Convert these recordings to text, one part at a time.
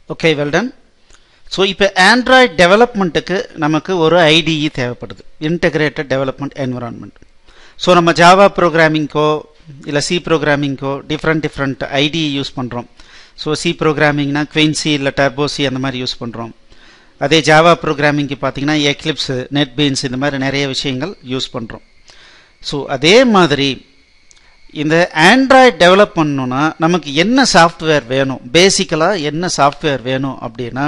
Okay, well done. So இப்போ Android டெவலப்மெண்ட்டுக்கு நமக்கு ஒரு IDE தேவைப்படுது, இன்டகிரேட்டட் டெவலப்மெண்ட் என்விரான்மெண்ட். ஸோ நம்ம ஜாவா ப்ரோக்ராமிங்க்கோ இல்லை சி ப்ரோக்ராமிங்க்கோ டிஃப்ரெண்ட் IDE யூஸ் பண்ணுறோம். ஸோ சி ப்ரோக்ராமிங்னா குயின்சி இல்லை டர்போசி அந்த மாதிரி யூஸ் பண்ணுறோம். அதே ஜாவா ப்ரோக்ராமிங்க்கு பார்த்தீங்கன்னா எக்லிப்ஸ், நெட்பீன்ஸ் இந்த மாதிரி நிறைய விஷயங்கள் யூஸ் பண்ணுறோம். ஸோ அதே மாதிரி இந்த ஆண்ட்ராய்ட் டெவலப் பண்ணணும்னா நமக்கு என்ன சாஃப்ட்வேர் வேணும், பேசிக்கலாக என்ன சாஃப்ட்வேர் வேணும் அப்படின்னா,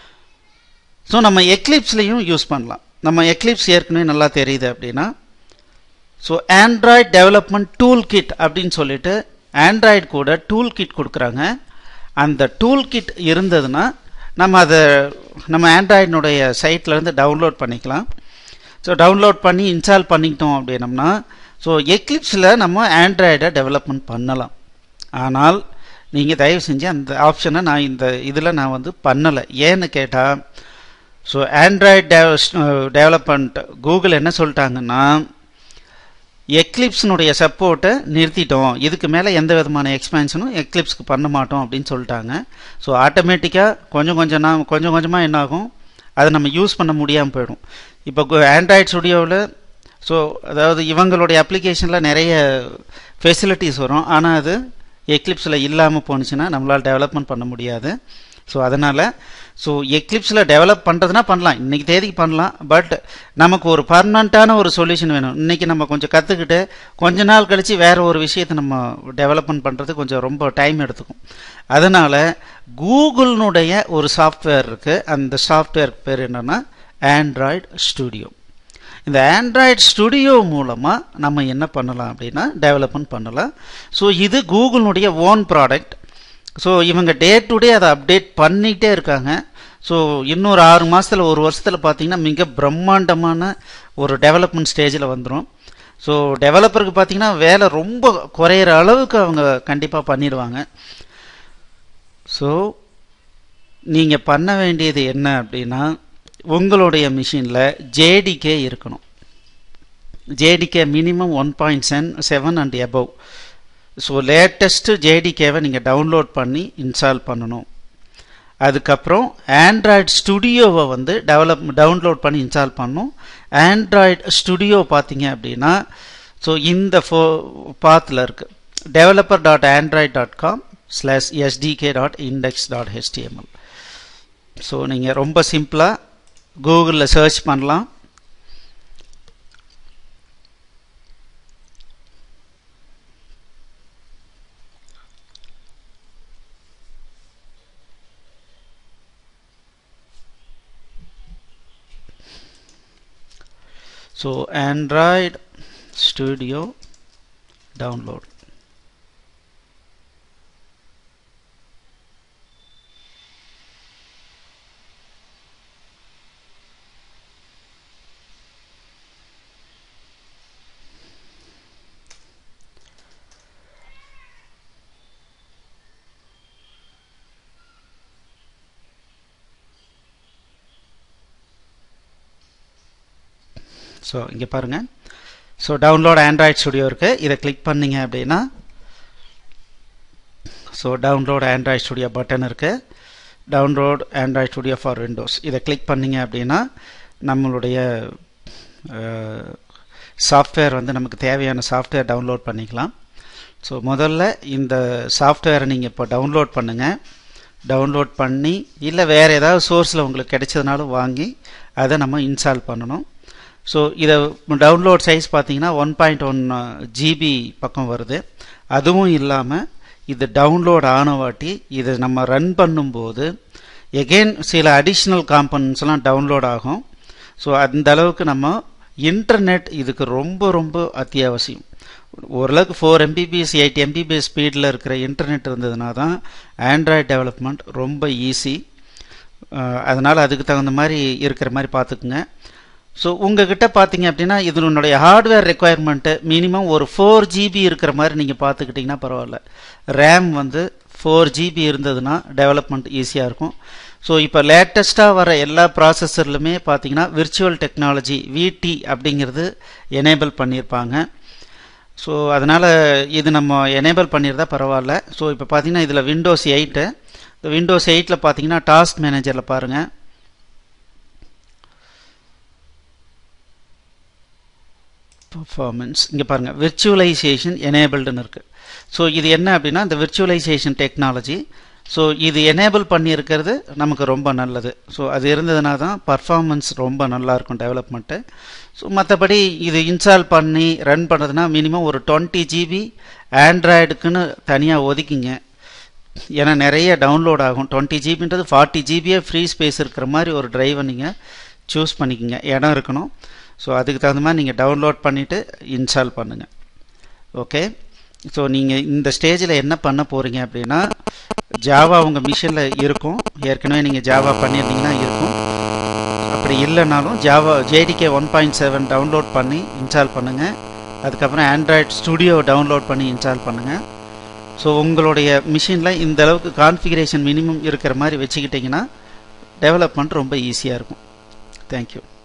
ஸோ நம்ம எக்லிப்ஸ்லையும் யூஸ் பண்ணலாம். நம்ம எக்லிப்ஸ் ஏற்கனவே நல்லா தெரியுது அப்படின்னா, so android development tool kit அப்படின்னு சொல்லிட்டு ஆண்ட்ராய்டு கூட டூல் கிட் கொடுக்குறாங்க. அந்த டூல் கிட் இருந்ததுன்னா நம்ம அதை நம்ம ஆண்ட்ராய்டினுடைய சைட்லேருந்து டவுன்லோட் பண்ணிக்கலாம். ஸோ டவுன்லோட் பண்ணி இன்ஸ்டால் பண்ணிக்கிட்டோம் அப்படின்னம்னா, ஸோ எக்லிப்ஸில் நம்ம ஆண்ட்ராய்டை டெவலப்மெண்ட் பண்ணலாம். ஆனால் நீங்கள் தயவு செஞ்சு அந்த ஆப்ஷனை நான் இந்த இதில் நான் வந்து பண்ணலை. ஏன்னு கேட்டால், ஸோ ஆண்ட்ராய்டு டெவலப்மெண்ட் கூகுள் என்ன சொல்லிட்டாங்கன்னா, எக்லிப்ஸினுடைய சப்போர்ட்டை நிறுத்திட்டோம், இதுக்கு மேலே எந்த விதமான எக்ஸ்பேன்ஷனும் எக்லிப்ஸ்க்கு பண்ண மாட்டோம் அப்படின்னு சொல்லிட்டாங்க. ஸோ ஆட்டோமேட்டிக்காக கொஞ்சம் கொஞ்சமாக என்ன ஆகும், அதை நம்ம யூஸ் பண்ண முடியாமல் போயிடும். இப்போ ஆண்ட்ராய்டு ஸ்டுடியோவில் ஸோ அதாவது இவங்களுடைய அப்ளிகேஷனில் நிறைய ஃபெசிலிட்டிஸ் வரும், ஆனால் அது எக்லிப்ஸில் இல்லாமல் போணுச்சுன்னா நம்மளால் டெவலப்மெண்ட் பண்ண முடியாது. ஸோ அதனால் ஸோ எக்லிப்ஸில் டெவலப் பண்ணுறதுனா பண்ணலாம், இன்றைக்கி தேதிக்கு பண்ணலாம். பட் நமக்கு ஒரு பர்மனண்ட்டான ஒரு சொல்யூஷன் வேணும். இன்றைக்கி நம்ம கொஞ்சம் கற்றுக்கிட்டு கொஞ்ச நாள் கழித்து வேறு ஒரு விஷயத்தை நம்ம டெவலப்மெண்ட் பண்ணுறது கொஞ்சம் ரொம்ப டைம் எடுத்துக்கும். அதனால் கூகுளினுடைய ஒரு சாஃப்ட்வேர் இருக்குது, அந்த சாஃப்ட்வேர் பேர் என்னென்னா ஆண்ட்ராய்டு ஸ்டுடியோ. இந்த ஆண்ட்ராய்டு ஸ்டுடியோ மூலமாக நம்ம என்ன பண்ணலாம் அப்படின்னா டெவலப்மெண்ட் பண்ணலாம். ஸோ இது கூகுளினுடைய ஓன் ப்ராடக்ட். ஸோ இவங்க டே டு டே அதை அப்டேட் பண்ணிகிட்டே இருக்காங்க. ஸோ இன்னொரு 6 மாதத்தில் 1 வருஷத்தில் பார்த்தீங்கன்னா மிக பிரம்மாண்டமான ஒரு டெவலப்மெண்ட் ஸ்டேஜில் வந்துடும். ஸோ டெவலப்பருக்கு பார்த்தீங்கன்னா வேலை ரொம்ப குறையிற அளவுக்கு அவங்க கண்டிப்பாக பண்ணிடுவாங்க. ஸோ நீங்கள் பண்ண வேண்டியது என்ன அப்படின்னா, உங்களுடைய மிஷினில் ஜேடிகே இருக்கணும். JDK minimum 1.7 and above. So latest ஜேடிகேவை நீங்கள் டவுன்லோட் பண்ணி இன்ஸ்டால் பண்ணணும். அதுக்கப்புறம் ஆண்ட்ராய்டு ஸ்டுடியோவை வந்து டவுன்லோட் பண்ணி இன்ஸ்டால் பண்ணணும். ஆண்ட்ராய்டு ஸ்டுடியோ பார்த்தீங்க அப்படின்னா, ஸோ இந்த பாத்தில் இருக்குது, developer.android.com/sdk.index.html. ஸோ நீங்கள் ரொம்ப சிம்பிளாக கூகுளில் சர்ச் பண்ணலாம். So android studio download. So இங்கே பாருங்கள், ஸோ டவுன்லோட் ஆண்ட்ராய்டு ஸ்டுடியோ இருக்குது. இதை கிளிக் பண்ணிங்க அப்படின்னா, so download android studio button இருக்குது. Download android studio for Windows இதை கிளிக் பண்ணிங்க அப்படின்னா நம்மளுடைய சாஃப்ட்வேர் வந்து நமக்கு தேவையான சாஃப்ட்வேர் டவுன்லோட் பண்ணிக்கலாம். ஸோ முதல்ல இந்த சாஃப்ட்வேரை நீங்கள் இப்போ டவுன்லோட் பண்ணுங்கள். டவுன்லோட் பண்ணி இல்லை வேறு ஏதாவது சோர்ஸில் உங்களுக்கு கிடைச்சதுனாலும் வாங்கி அதை நம்ம இன்ஸ்டால் பண்ணணும். ஸோ இதை டவுன்லோட் சைஸ் பார்த்தீங்கன்னா 1.1 GB பக்கம் வருது. அதுவும் இல்லாமல் இது டவுன்லோட் ஆனவாட்டி இதை நம்ம ரன் பண்ணும்போது எகெயின் சில அடிஷ்னல் காம்பனன்ட்ஸ்லாம் டவுன்லோட் ஆகும். ஸோ அந்த அளவுக்கு நம்ம இன்டர்நெட் இதுக்கு ரொம்ப அத்தியாவசியம். ஓரளவுக்கு 4 Mbps 8 Mbps ஸ்பீடில் இருக்கிற இன்டர்நெட் இருந்ததுனா தான் ஆண்ட்ராய்டு டெவலப்மெண்ட் ரொம்ப ஈஸி. அதனால் அதுக்கு தகுந்த மாதிரி இருக்கிற மாதிரி பார்த்துக்குங்க. ஸோ உங்ககிட்ட பார்த்தீங்க அப்படின்னா இதனுடைய ஹார்ட்வேர் ரெக்குயர்மெண்ட்டு மினிமம் ஒரு 4 GB இருக்கிற மாதிரி நீங்கள் பார்த்துக்கிட்டிங்கன்னா பரவாயில்ல. ரேம் வந்து 4 GB இருந்ததுன்னா டெவலப்மெண்ட் ஈஸியாக இருக்கும். ஸோ இப்போ லேட்டஸ்ட்டாக வர எல்லா ப்ராசஸர்லுமே பார்த்தீங்கன்னா விர்ச்சுவல் டெக்னாலஜி VT அப்படிங்கிறது எனேபிள் பண்ணியிருப்பாங்க. ஸோ அதனால் இது நம்ம எனேபிள் பண்ணியிருந்தா பரவாயில்ல. ஸோ இப்போ பார்த்தீங்கன்னா இதில் விண்டோஸ் 8 இந்த விண்டோஸ் 8ல பார்த்தீங்கன்னா டாஸ்க் மேனேஜரில் பாருங்கள், பர்ஃபார்மன்ஸ் இங்கே பாருங்கள் விர்ச்சுவலைசேஷன் எனேபிள்டுன்னு இருக்குது. ஸோ இது என்ன அப்படின்னா இந்த விர்ச்சுவலைசேஷன் டெக்னாலஜி. ஸோ இது எனேபிள் பண்ணியிருக்கிறது நமக்கு ரொம்ப நல்லது. ஸோ அது இருந்ததுனா தான் பர்ஃபார்மன்ஸ் ரொம்ப நல்லாயிருக்கும் டெவலப்மெண்ட்டு. ஸோ மற்றபடி இது இன்ஸ்டால் பண்ணி ரன் பண்ணுறதுனா மினிமம் ஒரு 20 GB ஆண்ட்ராய்டுக்குன்னு தனியாக ஒதுக்கிங்க. ஏன்னா நிறைய டவுன்லோட் ஆகும். 20 GBன்றது 40 GB ஃப்ரீ ஸ்பேஸ் இருக்கிற மாதிரி ஒரு டிரைவை நீங்கள் சூஸ் பண்ணிக்கோங்க. இடம் இருக்கணும். ஸோ அதுக்கு தகுந்த மாதிரி நீங்கள் டவுன்லோட் பண்ணிவிட்டு இன்ஸ்டால் பண்ணுங்கள். ஓகே. ஸோ நீங்கள் இந்த ஸ்டேஜில் என்ன பண்ண போகிறீங்க அப்படின்னா ஜாவா உங்கள் மிஷினில் இருக்கும். ஏற்கனவே நீங்கள் ஜாவா பண்ணியிருந்தீங்கன்னா இருக்கும். அப்படி இல்லைனாலும் ஜாவா JDK 1.7 டவுன்லோட் பண்ணி இன்ஸ்டால் பண்ணுங்கள். அதுக்கப்புறம் ஆண்ட்ராய்டு ஸ்டுடியோ டவுன்லோட் பண்ணி இன்ஸ்டால் பண்ணுங்கள். ஸோ உங்களுடைய மிஷினில் இந்த அளவுக்கு கான்ஃபிகரேஷன் மினிமம் இருக்கிற மாதிரி வச்சுக்கிட்டிங்கன்னா டெவலப்மெண்ட் ரொம்ப ஈஸியாக இருக்கும். தேங்க்யூ.